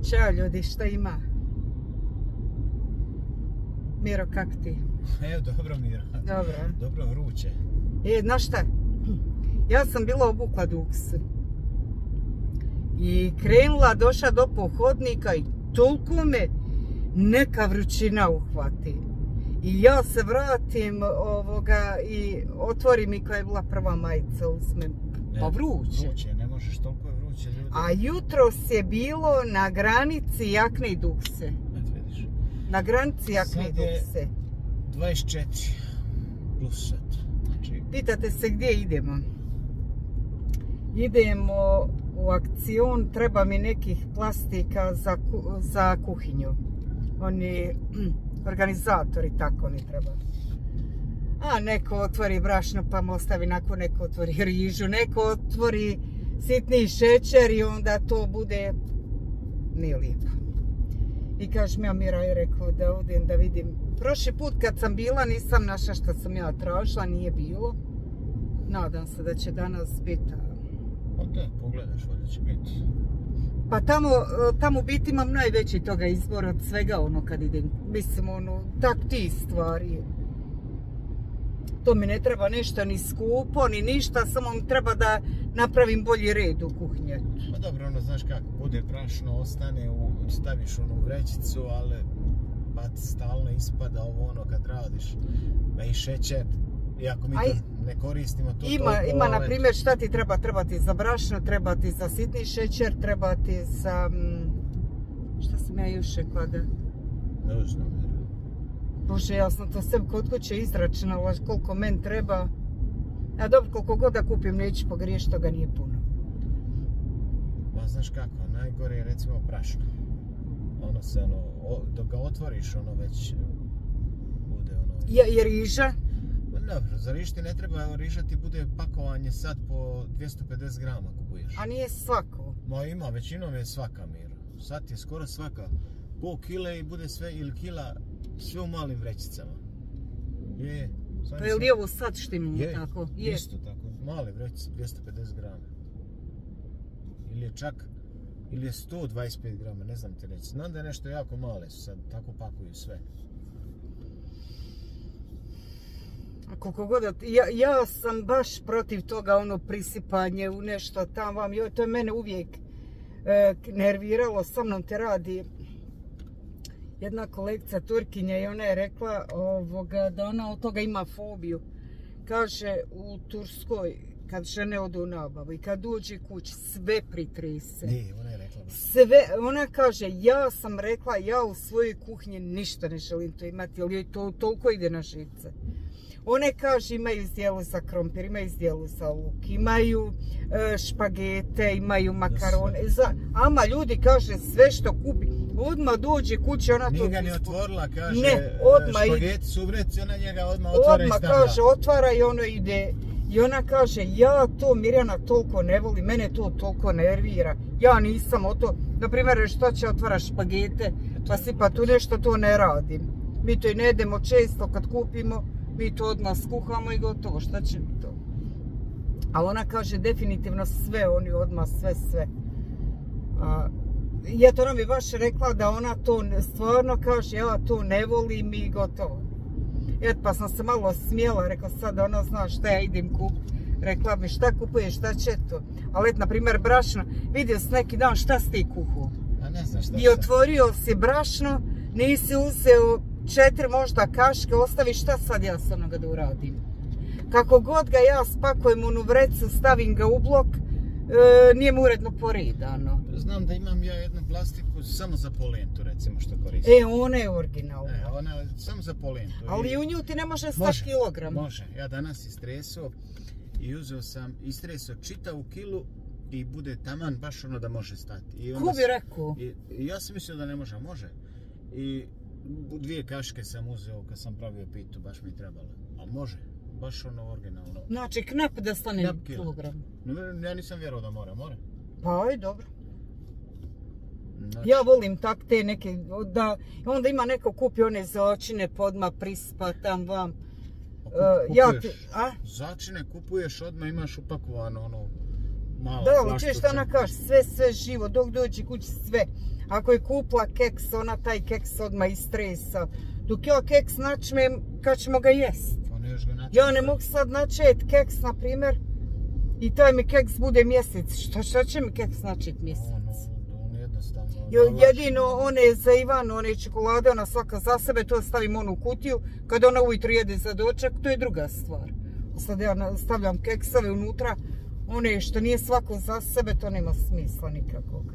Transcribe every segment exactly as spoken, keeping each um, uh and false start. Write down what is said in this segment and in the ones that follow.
Ćao ljudi, šta ima? Miro, kak ti? Evo, dobro Miro. Dobro. Dobro vruće. E, znaš šta? Ja sam bila obukla duks. I krenula, došla do pohodnika i toliko me neka vrućina uhvati. I ja se vratim ovoga i otvori mi koja je bila prva majica, uzmem. Pa vruće. Vruće, ne možeš, toliko je vruće ljudi. A jutros je bilo na granici jakne i dukse. Eto vidiš. Na granici jakne i Sad je dukse. dvadeset četiri plus sad. Znači... Pitate se gdje idemo? Idemo u akcion, treba mi nekih plastika za, ku, za kuhinju. Oni organizatori tako ni treba. A neko otvori brašno pa mu ostavi, nakon neko otvori rižu, neko otvori sitni šećer i onda to bude nije lijepo. I kažem ja Mira je rekao da odem da vidim. Prošli put kad sam bila nisam našla što sam ja tražila, nije bilo. Nadam se da će danas biti. Pa da, pogledaš, ovdje će biti. Pa tamo, tamo u biti imam najveći toga izbor od svega ono kad idem. Mislim ono, tak ti stvari. To mi ne treba nešto ni skupo, ni ništa, samo mi treba da napravim bolji red u kuhnji. Pa dobro, ono, znaš kako, bude brašno, ostane, u, staviš ono u vrećicu, ali pa stalno ispada ovo ono kad radiš. Pa i šećer, iako mi Aj, to ne koristimo, to ima, toliko... Ima, na primjer, šta ti treba? Treba ti za brašno, treba ti za sitni šećer, treba ti za... Šta sam ja još rekla da... Ne znam. Bože, ja sam to sve kod kuće izračunala koliko men treba. A dobro, koliko god da kupim, neću pogriješiti, toga nije puno. Ma znaš kako, najgore je recimo brašno. Ono se, ono, dok ga otvoriš, ono već bude ono... Je, je riža? Dobro, za riž ti ne treba, riža ti bude pakovanje sad po dvjesto pedeset grama kupuješ. A nije svako? Ma ima, većinom je svaka, Miro. Sad je skoro svaka. Pol kile i bude sve, ili kila, sve u malim vrećicama. Je, je. Pa je li ovo sad štimu je, tako? Je, isto tako. Male vrećice, dvjesto pedeset grama. Ili je čak, ili je sto dvadeset pet grama, ne znam ti reći. Znam da je nešto jako male su sad, tako pakuju sve. A koliko god, ja, ja sam baš protiv toga, ono prisipanje u nešto tam vam, jo, to je mene uvijek e, nerviralo, sa mnom te radi jedna kolegica Turkinja i ona je rekla ovoga, da ona od toga ima fobiju. Kaže, u Turskoj, kad žene odu u nabavu i kad uđe kući, sve pritrese. Nije, ona je rekla. Sve, ona kaže, ja sam rekla, ja u svojoj kuhinji ništa ne želim to imati, jer joj to toliko ide na živce. One kaže, imaju izdjelu za krompir, imaju izdjelu za luk, imaju e, špagete, imaju makarone. Za, ama ljudi kaže, sve što kupi, odmah dođe kući, ona to... Nije ga ni otvorila, kaže, ne, odmah špageti su u vrećici, ona njega odmah otvara odmah i stavlja. kaže, otvara i ono ide. I ona kaže, ja to Mirjana toliko ne voli, mene to toliko nervira. Ja nisam o to, naprimjer, što će otvara špagete, pa sipa tu nešto, to ne radim. Mi to i ne jedemo često kad kupimo, mi to odmah skuhamo i gotovo, šta će mi to? A ona kaže definitivno sve, oni odmah sve, sve. A, I eto, ona mi baš rekla da ona to stvarno kaže, ja to ne volim i gotovo. Eto, pa sam se malo smijela, rekla sad ona zna šta ja idem kupiti. Rekla mi šta kupuješ, šta će to? Ali eto, na primjer, brašno, vidio si neki dan šta si ti kuhao. A ne znam šta. I otvorio si brašno, nisi uzeo četiri možda kaške, ostavi šta sad ja s onoga da uradim. Kako god ga ja spakujem u vreću, stavim ga u blok, e, nije mu uredno poredano. Znam da imam ja jednu plastiku samo za polentu, recimo, što koristim. E, ona je originalna. E, ona je samo za polentu. Ali i u nju ti ne može sto kilograma. Može, ja danas istresao i uzeo sam, istresao čitavu kilu i bude taman baš ono da može stati. Ko bi rekao? I, i ja sam mislio da ne može, može. I dvije kaške sam uzeo kad sam pravio pitu, baš mi trebalo. A može, baš ono originalno. Znači knap da stane knap kilogram. Ja nisam vjerovao da mora, mora. Pa aj, dobro. Znači... Ja volim tak te neke, da onda ima neko kupi one začine podma prispa tam vam. Kupuješ, uh, ja ti, a? Začine kupuješ odmah, imaš upakovano ono malo Da, ali čuješ šta ona kaže, sve, sve živo, dok dođe kući sve. Ako je kupila keks, ona taj keks odmah istresa. Dok ja keks načmem, kad ćemo ga jest? Ja ne mogu sad načet keks, na primjer, i taj mi keks bude mjesec. Šta, šta će mi keks načet mjesec? On jednostavno... Jedino one za Ivanu, one čokolade, ona svaka za sebe, to stavim onu u kutiju. Kad ona ujutro jede za doček, to je druga stvar. Sad ja stavljam keksove unutra, one što nije svako za sebe, to nema smisla nikakvog.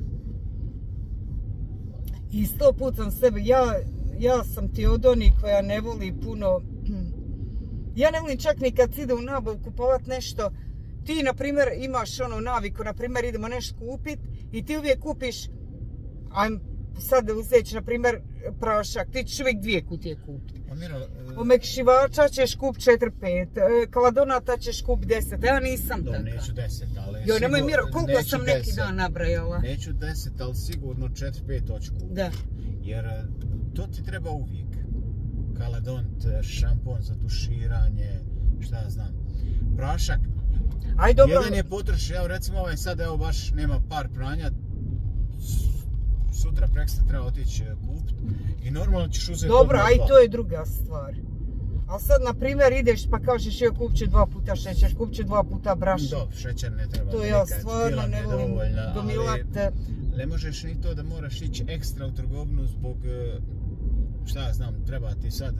I sto put sam sebe, ja, ja sam ti od onih koja ne voli puno, ja ne volim čak ni kad ide u nabavu kupovat nešto, ti na primjer imaš ono naviku, na primjer idemo nešto kupit i ti uvijek kupiš, ajmo sad uzeti na primjer prašak, ti ćeš uvijek dvije kutije kupiti. Omekšivača ćeš kupiti četiri pet, kaladonata ćeš kupiti deset, ja nisam Do, taka. Neću deset, ali... Jo, nemoj Miro, koliko sam neki deset. dan nabrajala? Neću deset, ali sigurno četiri pet hoću kupiti. Da. Jer to ti treba uvijek. Kaladont, šampon za tuširanje, šta ja znam. Prašak. Aj, dobro. Jedan je potroši, evo recimo ovaj sad, evo baš nema par pranja, sutra preksta treba otići kupiti i normalno ćeš uzeti... Dobro, aj to je druga stvar. Ali sad, na primjer, ideš pa kažeš joj kupit ću dva puta šećer, kupit ću dva puta brašno. Dobro, šećer ne treba to nikad, ja stvarno ne volim gomilat. Ne možeš ni to da moraš ići ekstra u trgovinu zbog, šta ja znam, treba ti sad...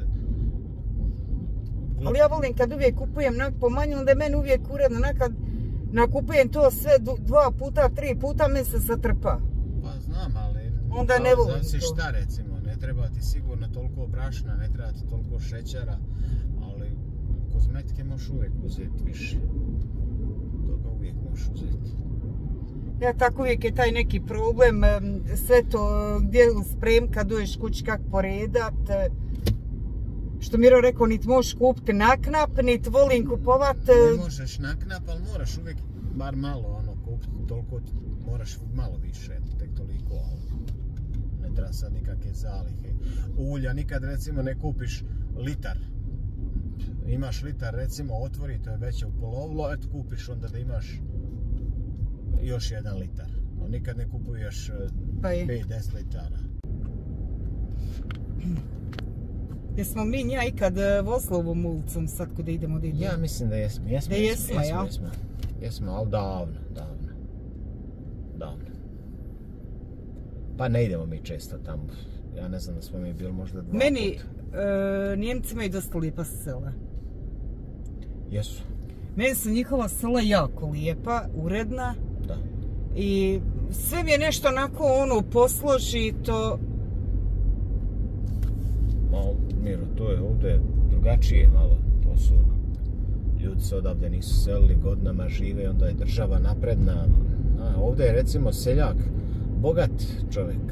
Ali ja volim kad uvijek kupujem po manju, onda je meni uvijek uredno, nekad nakupujem to sve dva puta, tri puta, meni se zatrpa. Pa znam, ali... Onda ne volim to. Zavisi šta recimo, ne treba ti sigurno toliko brašna, ne treba ti toliko šećera, ali kozmetike možeš uvijek uzeti više. Toga uvijek možeš uzeti. Ja tako uvijek je taj neki problem, sve to gdje sprem kad dođeš kući kak poredat. Što Miro rekao, niti možeš kupiti naknap, niti volim kupovat... Ne možeš naknap, ali moraš uvijek bar malo ono kupiti, toliko moraš malo više, tek toliko, ali ne treba sad nikakve zalihe. Ulja nikad recimo ne kupiš litar. Imaš litar recimo otvori, to je veće u polovlo, eto kupiš onda da imaš još jedan litar. Ali nikad ne kupuješ pet do deset litara. Jesmo mi nja ikad vozili ovom ulicom sad kuda idemo da idemo? Ja mislim da jesmo. Jesmo, da jesmo, jesmo, ja? Jesmo, jesmo, ali davno, davno. Davno. Pa ne idemo mi često tamo. Ja ne znam da smo mi bili možda dva Meni, puta. E, Njemci imaju dosta lijepa sela. Jesu. Meni su njihova sela jako lijepa, uredna. Da. I sve mi je nešto onako ono posložito. Malo, Miro, to je ovdje drugačije malo. To su, ljudi se odavde nisu selili, godinama žive, onda je država napredna. A, ovdje je recimo seljak, bogat čovjek.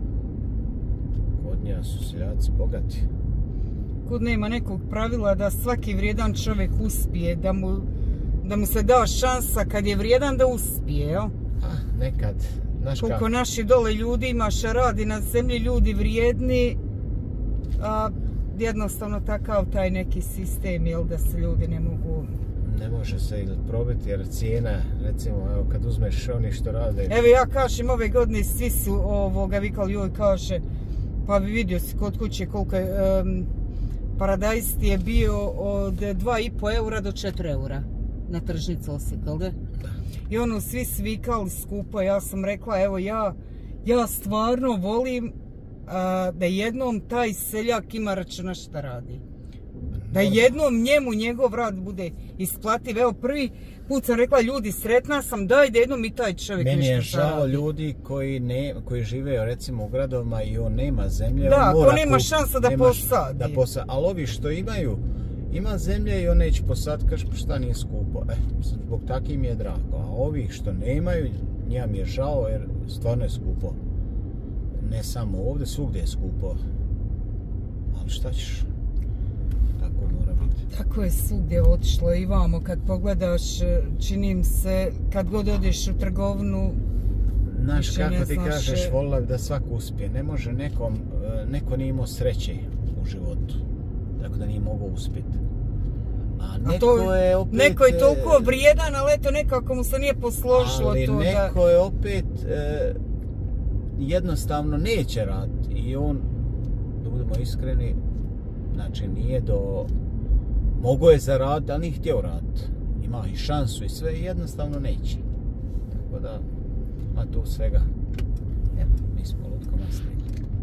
Kod nja su seljaci bogati. Kud nema nekog pravila da svaki vrijedan čovjek uspije, da mu, da mu se da šansa kad je vrijedan da uspije, jel? A, nekad. Znaš koliko kako? Naši dole ljudi imaš radi na zemlji, ljudi vrijedni, a jednostavno takav taj neki sistem, jel, da se ljudi ne mogu... Ne može se ili probiti jer cijena, recimo, evo kad uzmeš oni što rade... Evo ja kažem, ove godine svi su ovoga vikali, joj kaže, pa bi vidio si kod kuće koliko je, um, paradajz ti je bio od dva i po eura do četiri eura na tržnicu Osijek, jel da? Da. I ono, svi svikali skupo, ja sam rekla, evo ja, ja stvarno volim a, da jednom taj seljak ima računa šta radi. Da jednom njemu njegov rad bude isplativ. Evo prvi put sam rekla, ljudi, sretna sam, daj da jednom i taj čovjek Meni nešto je žao radi. ljudi koji, ne, koji žive recimo u gradovima i on nema zemlje. Da, on mora ko nema kup, šansa da nema posadi. Da posa, ali ovi što imaju, ima zemlje i on neće posaditi, kaže pa šta nije skupo. E, zbog takvim je drago. A ovih što nemaju, njima mi je žao jer stvarno je skupo. Ne samo ovdje, svugdje je skupo. Ali šta ćeš? Tako mora biti. Tako je svugdje otišlo i vamo kad pogledaš, činim se, kad god odeš u trgovinu, Znaš kako ne ti znaš, kažeš, volila bi da svako uspije. Ne može nekom, neko nije imao sreće u životu. Tako da nije mogao uspjeti. A A neko to, je opet... Neko je toliko vrijedan, ali eto nekako mu se nije posložilo ali to da... Ali neko je opet e, jednostavno neće raditi i on, da budemo iskreni, znači nije do... Mogo je zaraditi, ali nije htio raditi. Ima i šansu i sve, jednostavno neće. Tako da, ima tu svega. Evo, mi smo lutkama stigli.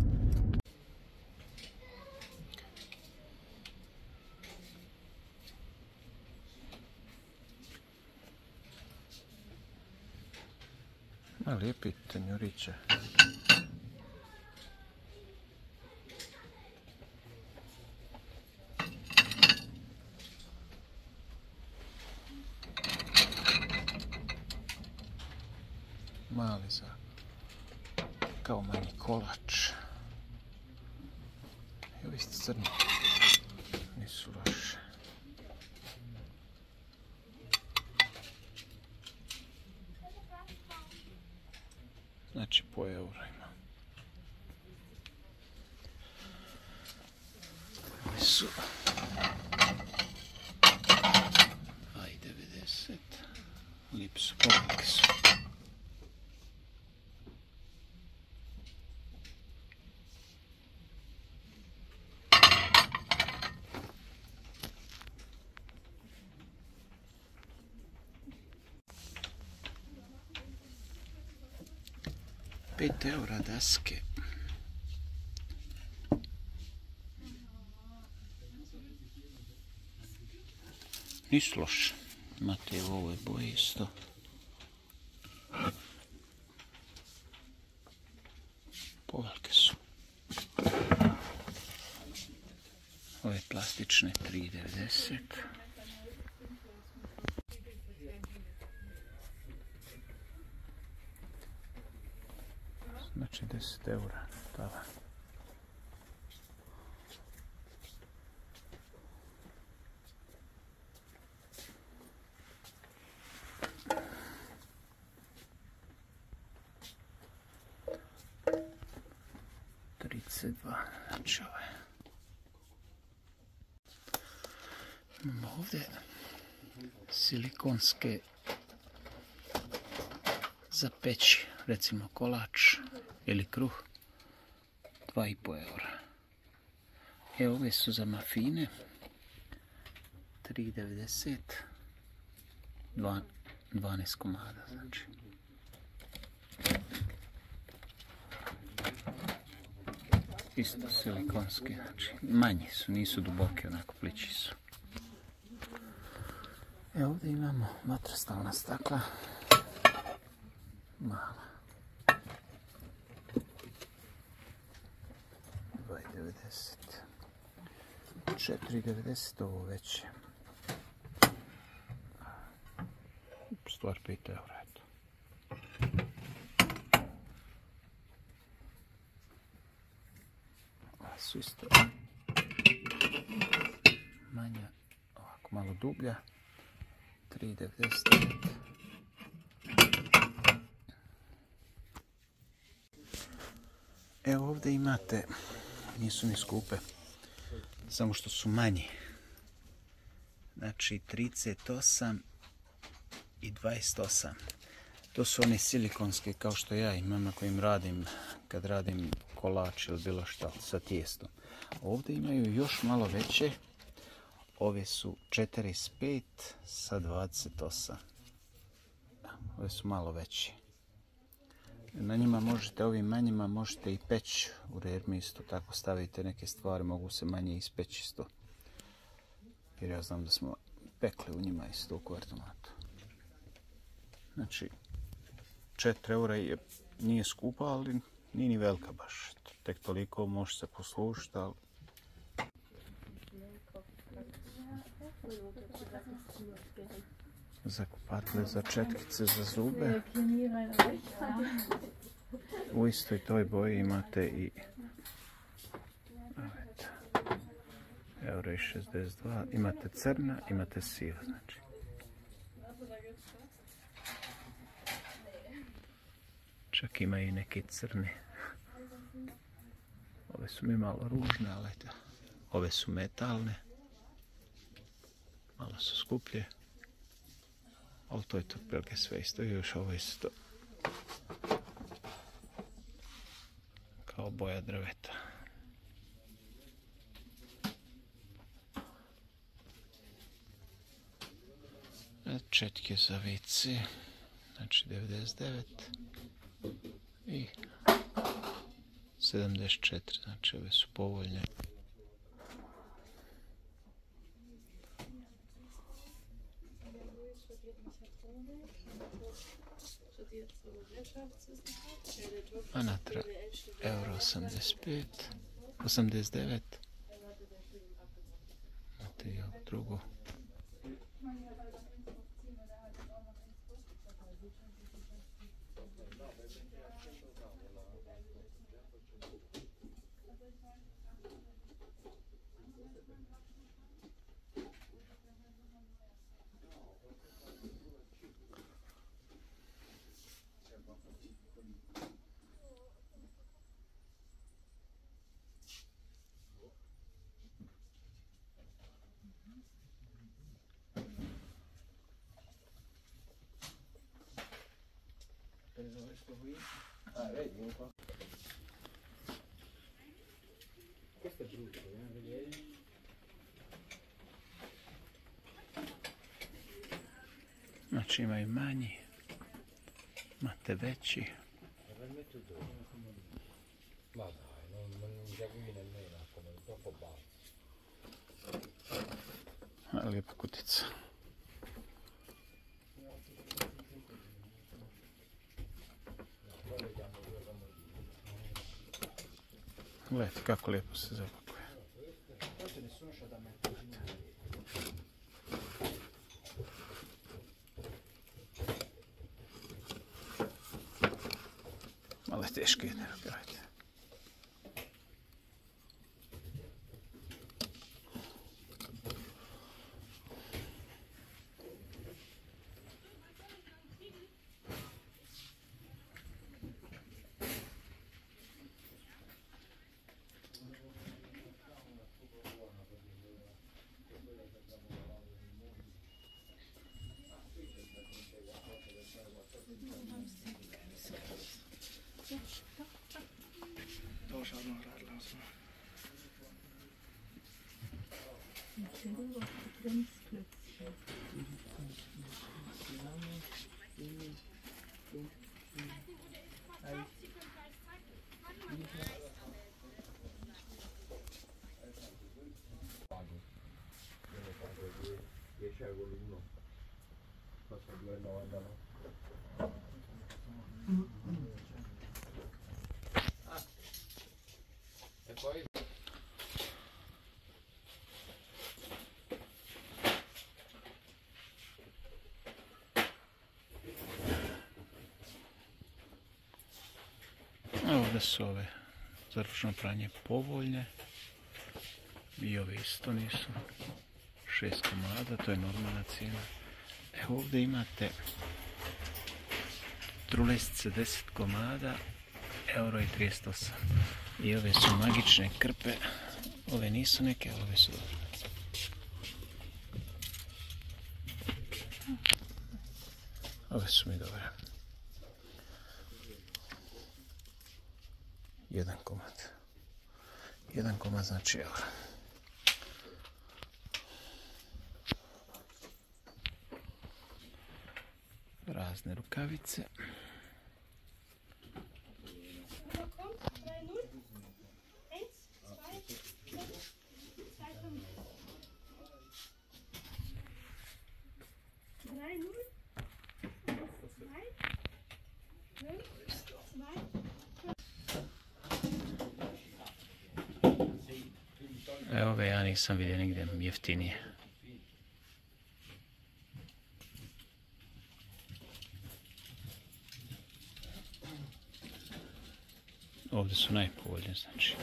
A lijepi tanjuriće. Mali za kao manji kolač. I ovi ste crni. Nisu loše. Znači po euro ima. Ovi su aj devedeset. Lijepi su, pogliki su. pet eura daske. Nisu loše. Imate u ovoj boji isto. Povelike su. Ove plastične tri devedeset. Znači deset eura tava. trideset dva, znači ove. Imamo ovdje silikonske za peći, recimo kolač ili kruh, dva i pol eura. E, ove su za mafine, tri devedeset, dvanaest komada, znači. Isto silikonski, znači, manji su, nisu duboki, onako plići su. E, ovdje imamo vatrostalna stakla, mala. dva devedeset. četiri devedeset ovo veće. Stvar pet eura, eto. Ova su isto manja, ovako malo dublja. tri devedeset. Evo ovdje imate, nisu ni skupe, samo što su manji. Znači trideset osam i dvadeset osam. To su one silikonske kao što ja imam na kojim radim kad radim kolač ili bilo što sa tijestom. Ovdje imaju još malo veće. Ove su četrdeset pet sa dvadeset osam. Ove su malo veće. Na njima možete, ovim manjima možete i peći u rermi isto, tako stavite neke stvari, mogu se manje ispeći isto. Jer ja znam da smo pekli u njima isto u kvartomatu. Znači, četiri eura je, nije skupa, ali nije ni velika baš. Tek toliko može se poslušati, ali... Za kupatle, za četkice, za zube. U istoj toj boji imate i euro i šezdeset dva. Imate crna, imate siva, znači. Čak ima i neke crne. Ove su mi malo ružne, ali ove su metalne. Malo su skuplje. Ali to je to otprilike sve isto. I još ovo isto. Kao boja drveta. Četke za ve ce. Znači devedeset devet. I sedamdeset četiri. Znači ove su povoljne. Anatra euro osamdeset pet, osamdeset devet. Imate i ovo drugo. Ah, vedi, un po'. Questo è brutto, dobbiamo vedere. Znači ima i manji, imate veći. Ma dai, non, non mi capivi nemmeno, come è troppo basso. Lijepa kutica. Gledajte kako lijepo se zapakuje. Malo je teški jedne ruke, gledajte. dieci euro l'uno, costa due e novantanove. Ah. E poi ovdje su ove za ručno pranje povoljne i ove isto nisu. Šest komada, to je normalna cijena. Evo ovdje imate trulesice deset komada, euro i trideset osam. I ove su magične krpe, ove nisu neke, ove su dobre. Ove su mi dobre. Jedan komad. Jedan komad znači euro. Razne rukavice. Evo ove ja nisam vidio nigdje jeftinije. Ovdje su najpovoljnije, znači.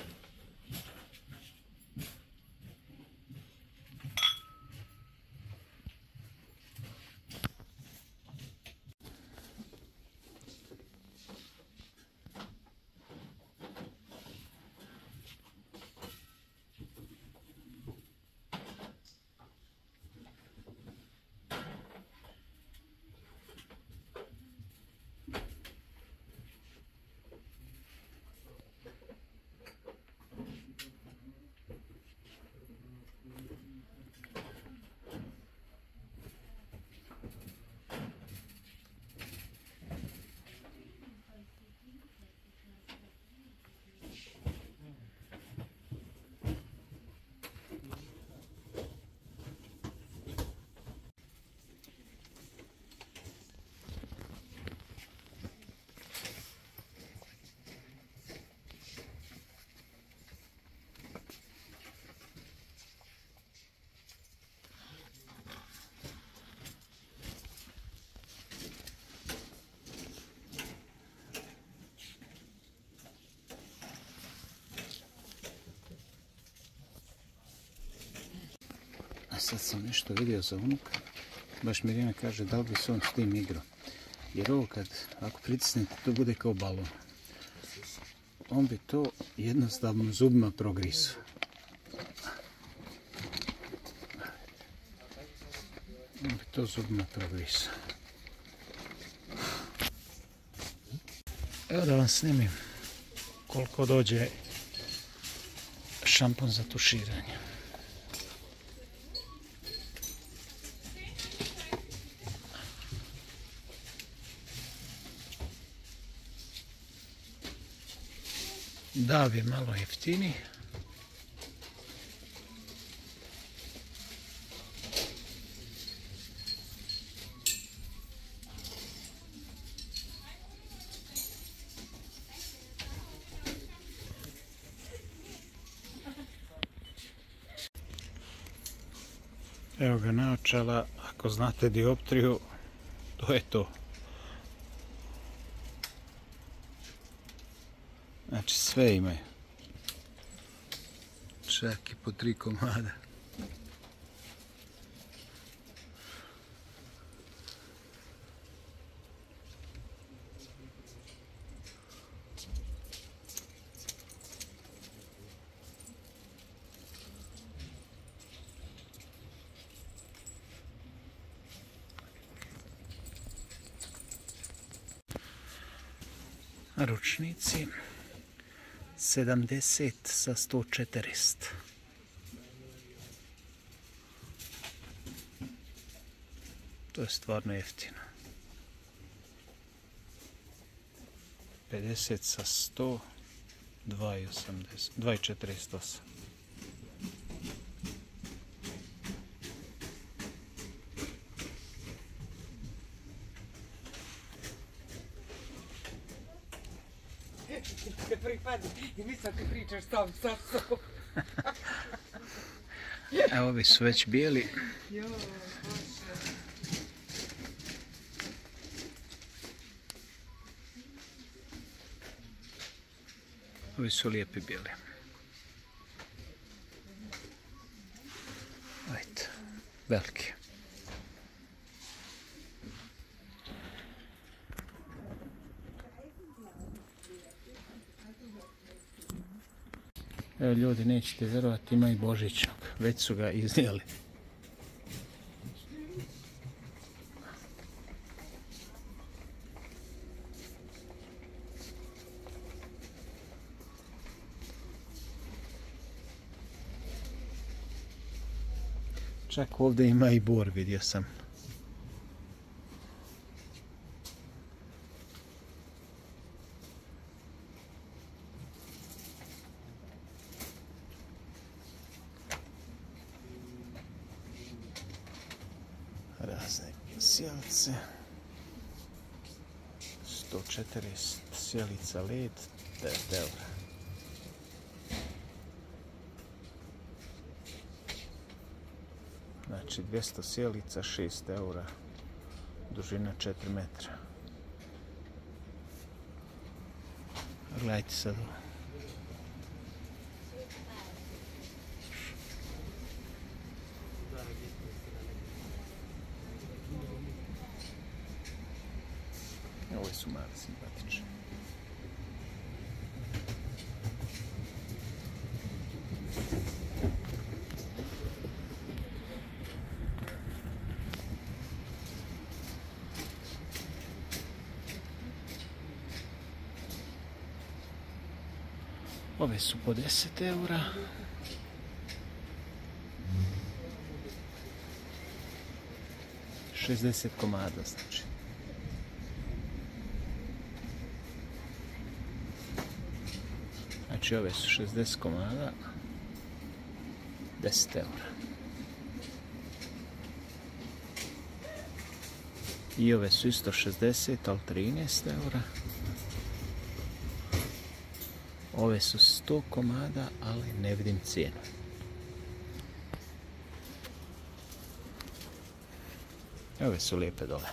sad sam nešto vidio za unuka. Baš Mirjana kaže da li bi se on s tim igrao. Jer ovo kad, ako pritisnete, to bude kao balon. On bi to jednostavno zubima progrisao. On bi to zubima progrisao. Evo da vam snimim koliko dođe šampon za tuširanje. Dav je malo jeftini. Evo ga naočala, ako znate dioptriju, to je to. Znači sve imaju. Čak i po tri komada. Ručnici sedamdeset sa sto četrdeset. To je stvarno jeftino. pedeset sa sto, dva i osamdeset, dva i četrdeset osam. Te pripadi i mislim ti pričaš sam sa sobom. Evo ovi su već bijeli. Jo, bože. Ovi su lijepi bijeli. Ajde, veliki. Evo ljudi, nećete vjerovati, ima i božićnog. Već su ga iznijeli. Čak ovdje ima i bor, vidio sam. Razne sjelice. sto četrdeset sjelica led, devet eura. Znači dvjesto sjelica, šest eura. Dužina četiri metra. Gledajte sad ovo. Ove su mali simpatični. Ove su po deset eura. šezdeset komada znači. Znači ove su šezdeset komada, deset eura. I ove su isto šezdeset, ali trinaest eura. Ove su sto komada, ali ne vidim cijenu. Ove su lijepe dole.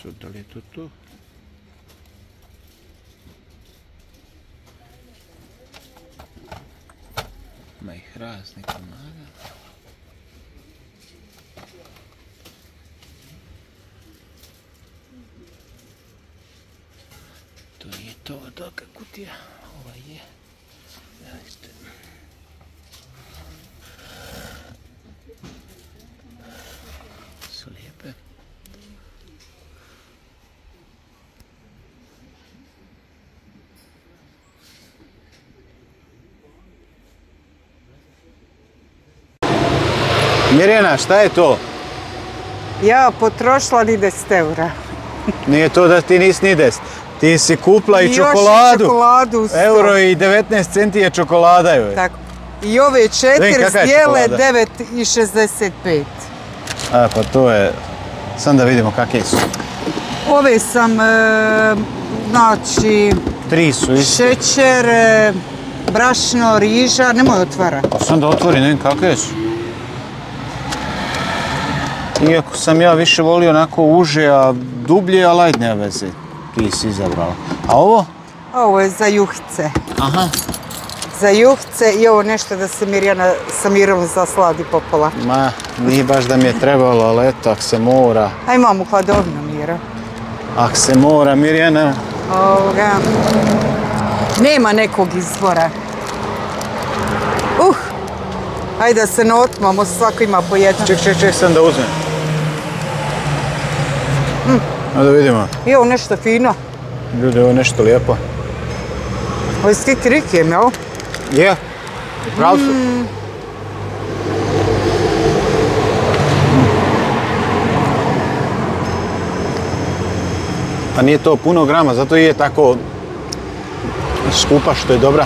Sad, da li je to to? Ima ih raznih komada. To nije to od oka kutija. Ova je. Vidite. Su lijepe. Mirjana, šta je to? Ja potrošila ni deset eura. Nije to da ti nisi ni deset. Ti si kupla i I još i čokoladu. čokoladu uz to. Euro i devetnaest centi je čokolada joj. Tako. I ove četiri kakva je zdjele čokolada? devet i šezdeset pet. A, pa to je... Sam da vidimo kakve su. Ove sam, e, znači, Tri su isto. šećer, e, brašno, riža, nemoj otvara. Pa sam da otvori, ne vidim kakve su. Iako sam ja više volio onako uže, a dublje, ali ajde nema veze. Ti si izabrala. A ovo? Ovo je za juhice. Aha. Za juhice i ovo nešto da se Mirjana sa Mirom zasladi popola. Ma, nije baš da mi je trebalo, ali eto, ak se mora. A imam u hladovinu, Miro. Ak se mora, Mirjana. Ovoga. Nema nekog izbora. Uh! Hajde da se ne otmamo, svako ima po jedno. Ček, ček, ček, sam da uzmem. Mm. Da vidimo. I ovo nešto fino. Ljudi, ovo je nešto lijepo. Ovo je s kikirikijem, jel? Je, prav su. Mm. Pa nije to puno grama, zato i je tako skupa što je dobra.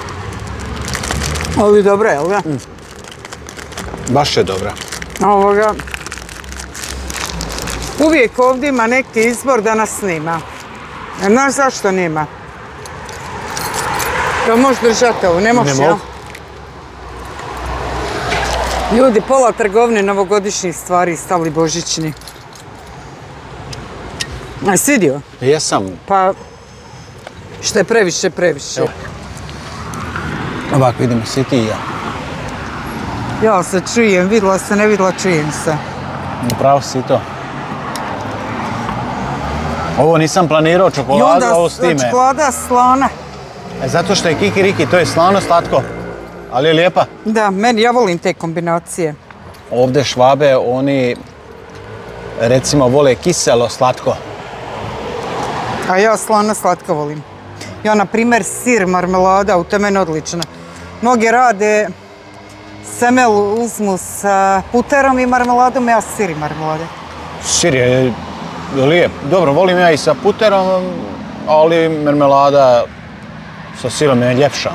Ovo je dobro, jel ga? Mm. Baš je dobra. Ovoga. Uvijek ovdje ima neki izbor da nas snima. Znaš zašto nema? Jel možeš držati ovo? Ne možeš, Ne jel? mogu. Ljudi, pola trgovine novogodišnjih stvari stavili božićni. A jesi vidio? Jesam. Pa, što je previše, previše. Evo. Ovako vidimo, svi ti i ja. Ja se čujem, vidjela se, ne vidjela, čujem se. Upravo si to. Ovo nisam planirao I čokoladu, onda ovo s time. čokolada slana. E, zato što je kikiriki, to je slano slatko. Ali je lijepa. Da, meni, ja volim te kombinacije. Ovdje Švabe, oni recimo vole kiselo slatko. A ja slano slatko volim. Ja, na primjer, sir, marmelada, u to je meni odlično. Mnogi rade semel uzmu sa puterom i marmeladom, ja sir i marmelade. Sir je lijep. Dobro, volim ja i sa puterom, ali marmelada sa sirom je ljepša.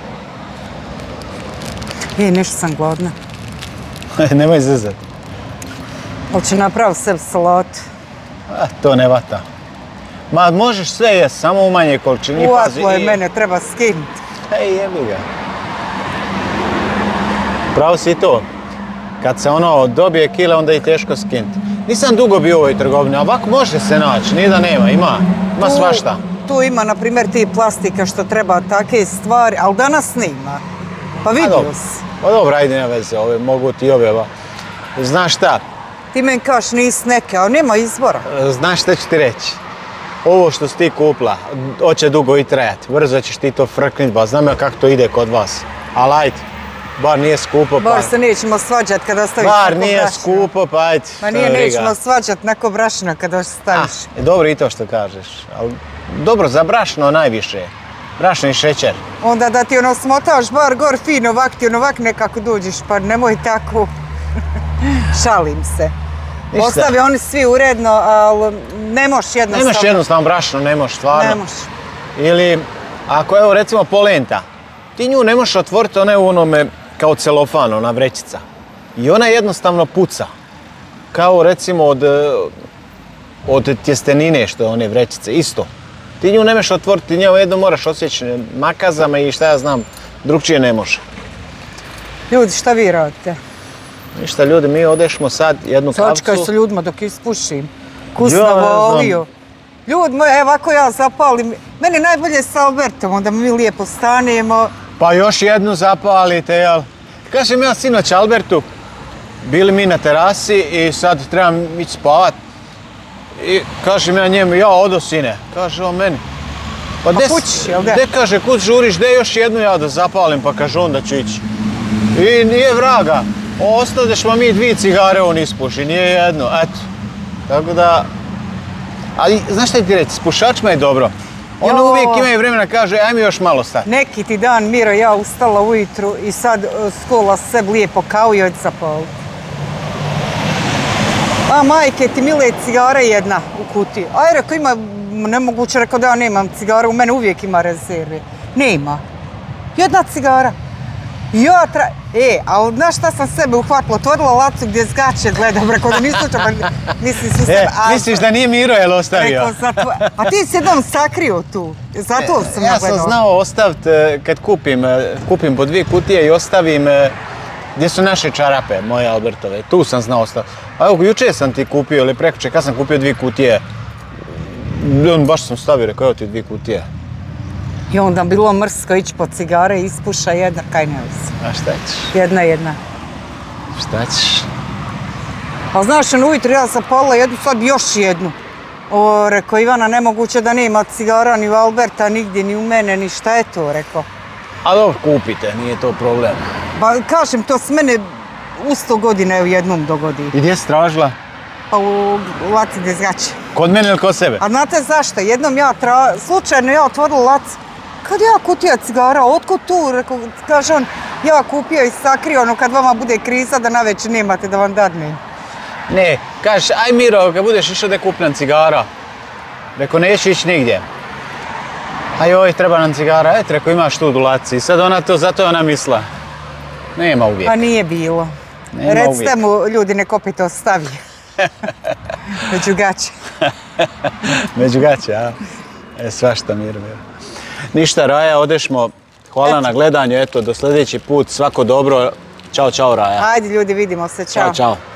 E, nešto sam gladna. Nemoj zezati. Hoće napraviti sebi salatu. A, to ne vata. Ma, možeš sve jest, samo u manje količini. Uvatlo je, mene treba skinuti. Ej, jebi ga. Pravo si to. Kad se ono dobije kile, onda je teško skinuti. Nisam dugo bio u ovoj trgovini, a ovako može se naći, nije da nema, ima, ima Tu- svašta. Tu ima, na primjer, ti plastika što treba takve stvari, ali danas nima. Pa A vidio dobro. si. Pa dobro, ajde, nema veze, ove, mogu ti ove, ova. Znaš šta, Ti meni kaš nis neke, a nema izbora. znaš šta ću ti reći? Ovo što si ti kupla, hoće dugo i trajati, brzo ćeš ti to frknit, ba znam ja kako to ide kod vas. Ali ajde, bar nije skupo, pa... Bar se nećemo svađat kada ostaviš Bar neko nije brašno. skupo, pa ajde. Ma šta nije, briga. nećemo svađat neko brašno kada ostaviš. E, dobro i to što kažeš, ali dobro, za brašno najviše. Brašno i šećer. Onda da ti ono smotaš bar gor fino, ovak ti ono ovak nekako dođeš, pa nemoj tako. Šalim se. Ništa. Ostavi oni svi uredno, ali ne možeš jednostavno. Nemaš jednostavno brašno, ne možeš stvarno. Ne možeš. Ili, ako evo recimo polenta, ti nju ne možeš otvoriti, ona je u onome kao celofan, ona vrećica. I ona jednostavno puca. Kao recimo od, od tjestenine što je one vrećice, isto. Ti nju ne možeš otvoriti, nju jedno moraš osjeći makazama i šta ja znam, drugčije ne može. Ljudi, šta vi radite? Ništa ljudi, mi odešmo sad jednu Sačekaj kavcu. se ljudima dok ispušim. Kusno volio. Ljud moj, evo ako ja zapalim, meni najbolje s Albertom, onda mi lijepo stanemo. Pa još jednu zapalite, jel? Kažem ja sinoć Albertu, bili mi na terasi i sad trebam ići spavat. I kažem ja njemu, ja odo sine, kaže on meni. Pa kući, jel da? Gde kaže, kud žuriš, gde još jednu ja da zapalim, pa kaže onda ću ići. I nije vraga, ostadeš ma mi dvije cigare on ispuši, nije jedno, eto. Tako da, ali znaš šta ti reći, s pušačima je dobro. Oni uvijek imaju vremena, kaže, aj mi još malo stati. Neki ti dan, Miro, ja ustala ujutru i sad skola sebi lijepo kao i od zapaliti. A majke ti mile cigara jedna u kutiji. Aj rekao ima, nemoguće rekao da ja nemam cigara, u mene uvijek ima rezerve. Nema. Jedna cigara. Ja tra... E, a znaš šta sam sebe uhvatila? Otvorila lacu gdje zgače gledam, rekao da nisu to, mislim su sebe... E, misliš da nije Miro jel ostavio? Rekao, a ti si jednom sakrio tu, zato sam ja sam znao ostaviti, kad kupim, kupim po dvije kutije i ostavim gdje su naše čarape, moje Albertove, tu sam znao ostaviti. A evo, jučer sam ti kupio, ili prekuče, kad sam kupio dvije kutije, baš sam stavio, rekao, evo ti dvije kutije. I onda bilo mrsko ići po cigare, ispuša jedna, kaj ne visi. A šta ćeš? Jedna, jedna. Šta ćeš? A znaš, on ujutro ja zapalila jednu, sad još jednu. O, rekao, Ivana, nemoguće da nema cigara ni u Alberta, nigdje, ni u mene, ni šta je to, rekao. A dobro, kupite, nije to problem. Ba, kažem, to s mene u sto godine u jednom dogodi. I gdje si tražila? Pa u laci gdje zgače. Kod mene ili kod sebe? A znate zašto? Jednom ja tra... slučajno ja otvorila lac. Kad ja kutija cigara, otkud tu? Rekao, kaže on, ja kupio i sakrio, ono kad vama bude kriza da navečer nemate da vam dadnem. Ne, kažeš, aj Miro, kad budeš išao da kupljam cigara. Rekao, neću ići nigdje. A joj, treba nam cigara, et, rekao, imaš tu u laci. I sad ona to, zato je ona misla. Nema uvijek. Pa nije bilo. Nema Recite uvijek. mu, ljudi, nek opet ostavi. Među gaće. Među gaće, a? E, svašta Miro. Ništa, Raja, odešmo. Hvala na gledanju, eto, do sljedeći put, svako dobro. Ćao, čao, Raja. Ajde ljudi, vidimo se, čao. Ćao, čao.